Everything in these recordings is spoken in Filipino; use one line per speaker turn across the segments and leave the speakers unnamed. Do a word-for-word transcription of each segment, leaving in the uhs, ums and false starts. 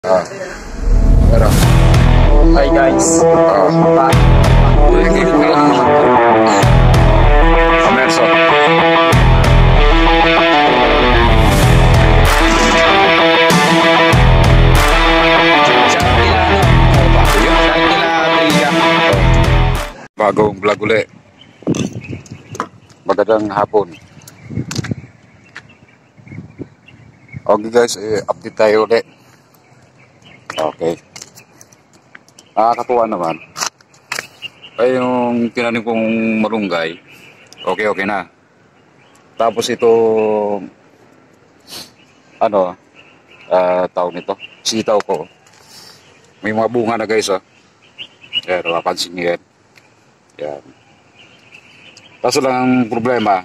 Ah, pero,
Hi guys.
ah,
Back.
Amerso. Bagong vlog uli. Magandang hapon. Okay guys, eh, update tayo uli. Okay. Nakakatuwa naman. Ay yung tinanim kong malunggay, okay okay na. Tapos ito, ano, uh, tawag nito, sitaw ko. May mga bunga na guys, oh. Yan, mapapansin niyo yan. Yan. Kaso lang ang problema,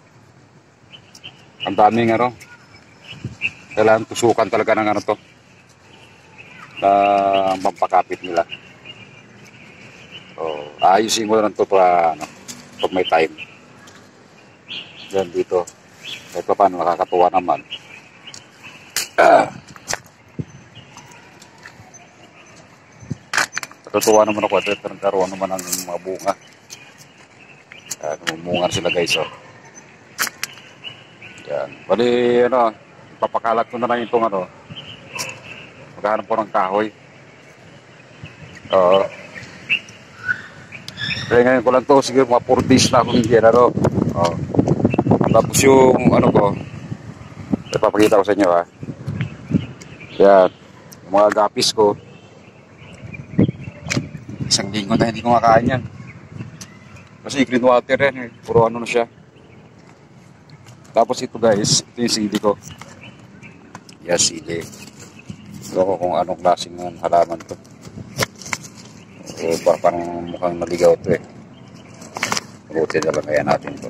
ang daming ano, kailangan tusukan talaga ng ano to, na mampakapit nila. So, ayusin ko na lang to pa, ano, pag may time. Yan dito. Kahit pa paano, nakakatuwa naman. Ah. Natutuwa naman ako at nagkaroon naman ng mga bunga. Yan, mumunga sila guys, oh. Yan. Bali, ano, papakalat ko na lang itong ano, maghanap po ng kahoy. Oo. Kaya ngayon ko lang to, siguro mga four days na akong hindi, ano. Oo. Tapos yung, ano ko, ipapakita ko sa inyo, ha. Yan. Yung mga gapis ko. Isang linggo na hindi ko makain yan. Kasi clean water yan, eh. Puro ano na siya. Tapos ito guys, ito yung sili ko. Yes, sili. Ewan ko kung anong klaseng halaman to. O, parang mukhang maligaw to eh. Mabuti na lang kaya natin to.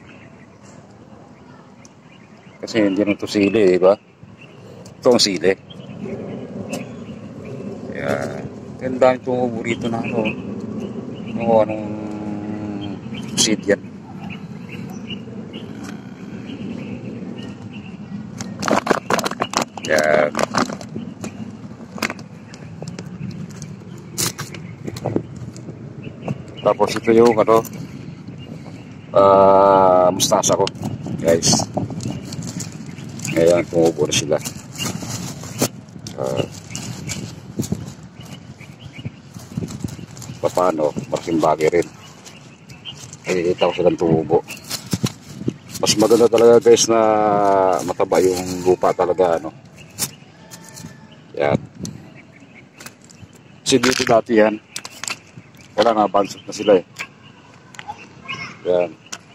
Kasi hindi nung to sili, di ba? Ito ang sili. Kaya, ang dami tumubo rito na ano. Ano, anong seed yan. Yan. Tapos ito yung ano, uh, mustasa ko guys. Ngayon tumubo na sila. uh, paano malaking bagay rin, nakikita ko silang tumubo. Mas maganda talaga guys na mataba yung lupa talaga, ano. Yan. Kasi dito dati yan, wala nga, bansot na sila eh. Yan.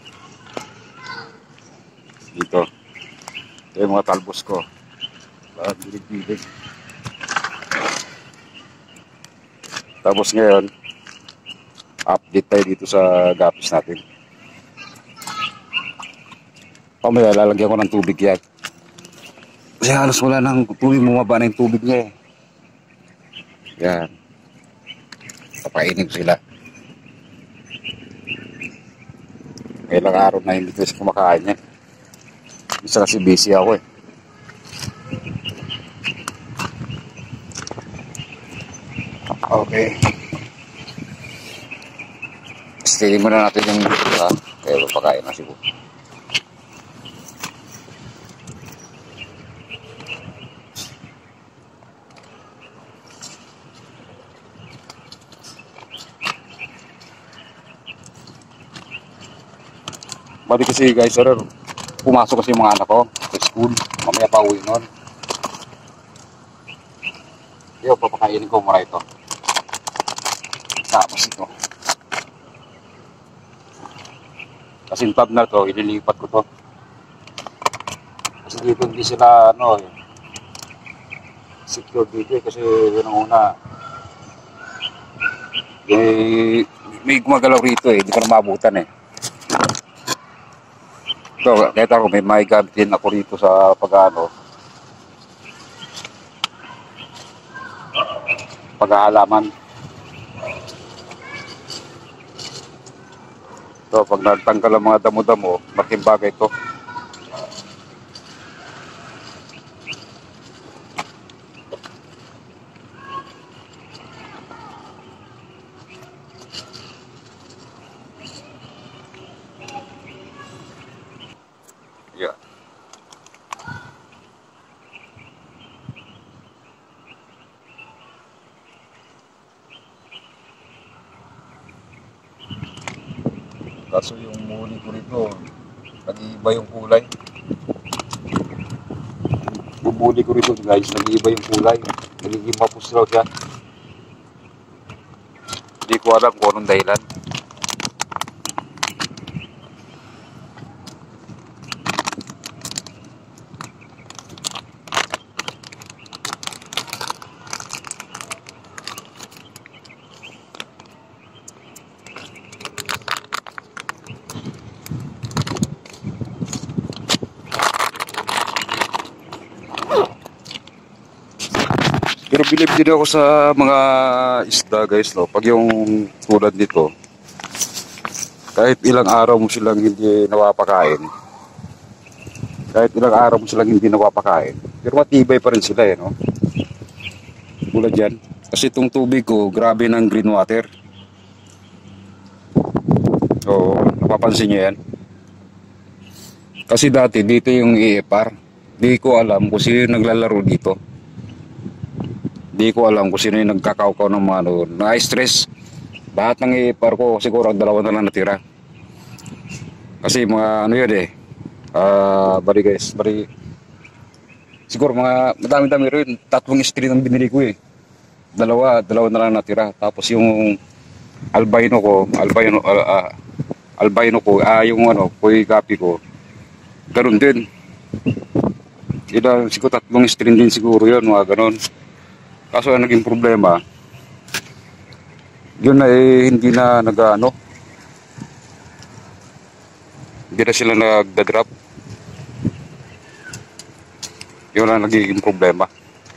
Dito. Ito yung mga talbos ko. Lahat bilig-bilig. Tapos ngayon, update tayo dito sa gapis natin. Pamaya, lalagyan ko ng tubig yan. Kasi halos wala nang tubig, bumaba na yung tubig niya eh. Yan. Papainin ko sila. Ilang araw na hindi ko kasi kumakain niya. Isa kasi busy ako eh. Okay. Stilin muna natin yung ha. Kaya papakain na siguro. Bali kasi guys, sir, pumasok kasi yung mga anak ko sa school. Mamaya pa uwi nun. Yo, papakainin ko muna ito. Tapos ito. Kasi yung tab na to, ililipat ko to. Kasi dito hindi sila, ano, secure dito eh. Kasi yun ang una. Eh, may gumagalaw rito eh. Hindi ko na maabutan eh. So, kahit ako, may may gamit din ako rito sa pag-ano, pag-aalaman. So, pag nagtanggal ang mga damo-damo, malaking bagay ito. Kaso yung muli ko rito, nag-iiba yung kulay. Yung muli ko rito guys, nag-iiba yung kulay. Nagiging mapus raw siya. Hindi ko alam kung anong dahilan. Pero bilib din ako sa mga isda guys, no? Pag yung tulad nito, kahit ilang araw mo silang hindi nawapakain, kahit ilang araw mo silang hindi nawapakain, pero matibay pa rin sila eh, no? Tulad yan. Kasi itong tubig ko, grabe ng green water. So, napapansin nyo yan? Kasi dati, dito yung E F R. Di ko alam kung sino naglalaro dito. Di ko alam kung sino yung nagkakaukaw ng mga ano, na-stress. Lahat ng E F R ko, siguro dalawa na lang natira. Kasi mga ano yun eh, ah, uh, bari guys, bari, siguro mga madami-dami rin, tatlong screen ang binili ko eh. Dalawa, dalawa na lang natira. Tapos yung albino ko, albino, uh, uh, albino ko, ah, uh, yung ano, koi copy ko, ganun din. Ilang, siguro tatlong screen din siguro yun, mga ganun. Kaso ang naging problema, yun na eh, hindi na nag-ano, hindi na sila nagda-drop. Yun na naging problema.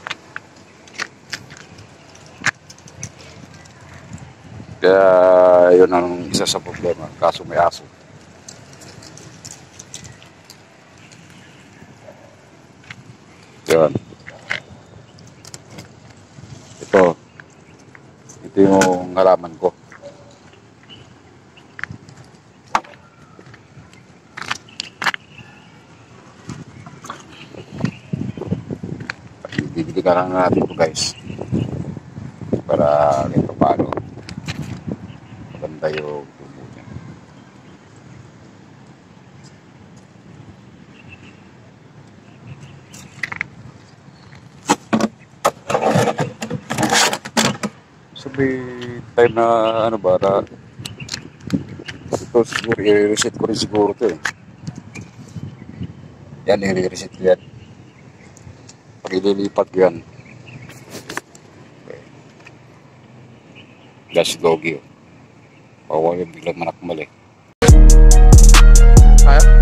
Kaya yun ang isa sa problema, kaso may aso. Yun. Ito, ito yung halaman ko. Bibili ka lang natin ito guys. Para ito paano maganda yung tubo niya. Sabi time na ano ba na ito siguro i-reset ko rin siguro ito eh. Yan, i-reset ko yan. Pag ililipat yan. Okay. Gas doggy oh. Pawa yung biglang manakmal eh.
Kaya?